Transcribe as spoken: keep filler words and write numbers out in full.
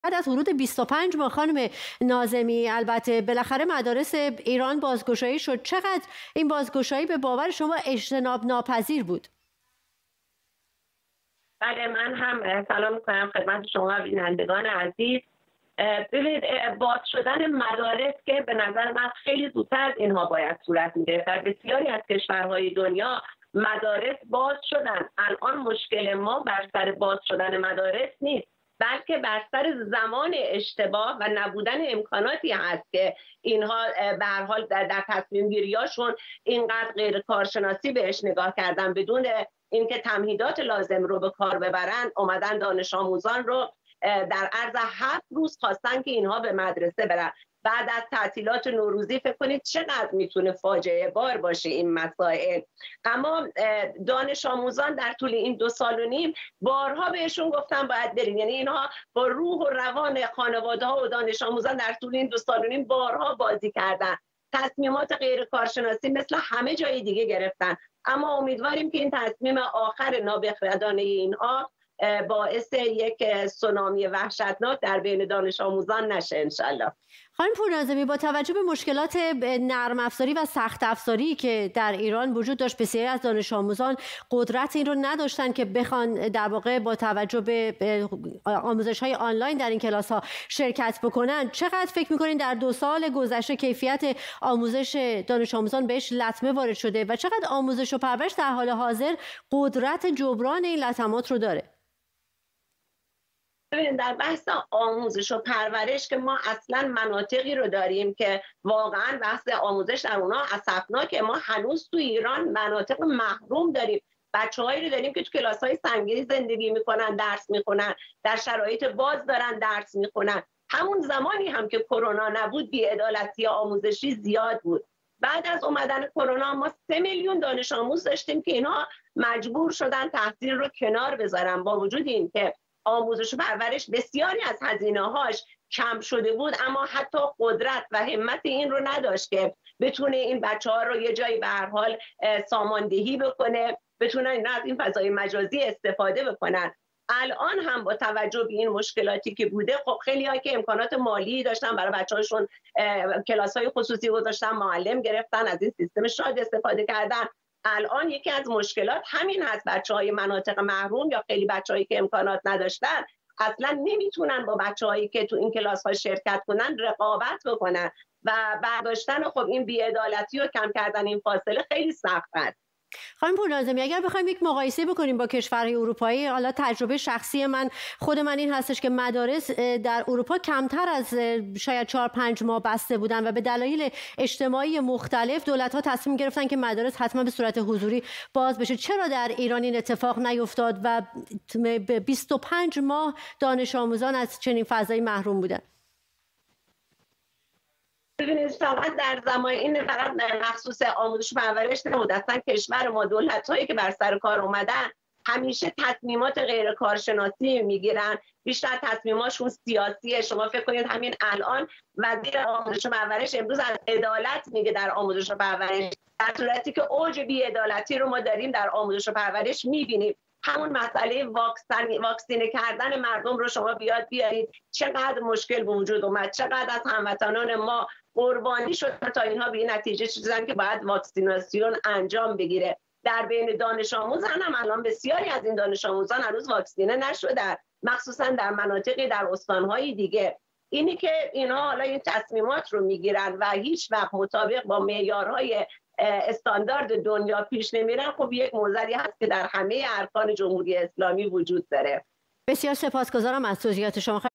بعد از ورود بیست و پنج ماه خانم ناظمی، البته بالاخره مدارس ایران بازگشایی شد. چقدر این بازگشایی به باور شما اجتناب ناپذیر بود؟ بله، من هم سلام میکنم خدمت شما بینندگان عزیز. ببینید، باز شدن مدارس که به نظر من خیلی زودتر از اینها باید صورت میگرفت. در بسیاری از کشورهای دنیا مدارس باز شدن. الان مشکل ما بر سر باز شدن مدارس نیست، بلکه بر سر زمان اشتباه و نبودن امکاناتی هست که اینها به هر حال در, در تصمیم گیریاشون اینقدر غیر کارشناسی بهش نگاه کردن، بدون اینکه تمهیدات لازم رو به کار ببرن اومدن دانش آموزان رو در عرض هفت روز خواستن که اینها به مدرسه برن. بعد از تعطیلات نوروزی فکر کنید چقدر میتونه فاجعه بار باشه این مسائل. اما دانش آموزان در طول این دو سال و نیم بارها بهشون گفتن باید برین، یعنی اینها با روح و روان خانواده ها و دانش آموزان در طول این دو سال و نیم بارها بازی کردن، تصمیمات غیر کارشناسی مثل همه جای دیگه گرفتن. اما امیدواریم که این تصمیم آخر نابخردانه اینها باعث یک سونامی وحشتناک در بین دانش آموزان نشه انشالله. خانم پورناظمی، با توجه به مشکلات نرم افزاری و سخت افزاری که در ایران وجود داشت، بسیاری از دانش آموزان قدرت این رو نداشتن که بخوان در واقع با توجه به آموزش‌های آنلاین در این کلاس‌ها شرکت بکنن. چقدر فکر می‌کنین در دو سال گذشته کیفیت آموزش دانش آموزان بهش لطمه وارد شده و چقدر آموزش و پرورش در حال حاضر قدرت جبران این لطمات رو داره؟ ببینید، در بحث آموزش و پرورش که ما اصلا مناطقی رو داریم که واقعا بحث آموزش در اونها اسفناکه. ما هنوز تو ایران مناطق محروم داریم، بچه‌هایی رو داریم که تو کلاس‌های سنگینی زندگی میکنن، درس میخونن، در شرایط باز دارن درس میخونن. همون زمانی هم که کرونا نبود بی‌عدالتی آموزشی زیاد بود. بعد از اومدن کرونا ما سه میلیون دانش آموز داشتیم که اینها مجبور شدن تحصیل رو کنار بذارن، با وجود این که آموزش و پرورش بسیاری از هزینه‌هاش کم شده بود، اما حتی قدرت و همت این رو نداشت که بتونه این بچه‌ها رو یه جایی به هر حال ساماندهی بکنه، بتونن از این فضای مجازی استفاده بکنن. الان هم با توجه به این مشکلاتی که بوده، خب خیلی‌ها که امکانات مالی داشتن برای بچه‌هاشون کلاس‌های خصوصی گذاشتن، معلم گرفتن، از این سیستم شاد استفاده کردن. الان یکی از مشکلات همین هست، بچه‌های مناطق محروم یا خیلی بچه‌هایی که امکانات نداشتن اصلا نمیتونن با بچه‌هایی که تو این کلاس‌ها شرکت کنن رقابت بکنن و برداشتن خب این بی‌عدالتی و کم کردن این فاصله خیلی سخت است. خانم پورناظمی، اگر بخوایم یک مقایسه بکنیم با کشورهای اروپایی، حالا تجربه شخصی من خود من این هستش که مدارس در اروپا کمتر از شاید چهار پنج ماه بسته بودن و به دلایل اجتماعی مختلف دولت‌ها تصمیم گرفتن که مدارس حتما به صورت حضوری باز بشه. چرا در ایران این اتفاق نیفتاد و بیست و پنج ماه دانش آموزان از چنین فضایی محروم بودن؟ ببینید، فقط در زمان این فقط مخصوص آموزش و پرورش نبود، اصلا کشور ما دولت‌هایی که بر سر کار اومدن همیشه تصمیمات غیر کارشناسی میگیرن، بیشتر تصمیماشون سیاسیه. شما فکر کنید همین الان وزیر آموزش و پرورش امروز از عدالت میگه در آموزش و پرورش، در صورتی که اوج بی‌عدالتی رو ما داریم در آموزش و پرورش میبینیم. همون مسئله واکسن واکسینه کردن مردم رو شما بیاد بیارید، چقدر مشکل به وجود اومد، چقدر از هموطنان ما قربانی شدن تا اینها به این نتیجه رسیدن که باید واکسیناسیون انجام بگیره. در بین دانش آموزان هم الان بسیاری از این دانش آموزان هنوز واکسینه نشدن، مخصوصا در مناطقی در استانهای دیگه. اینی که اینها حالا این تصمیمات رو میگیرن و هیچ وقت مطابق با معیارهای استاندارد دنیا پیش نمیرن، خب یک معضلی هست که در همه ارکان جمهوری اسلامی وجود داره. بسیار سپاسگزارم از توضیحات شما.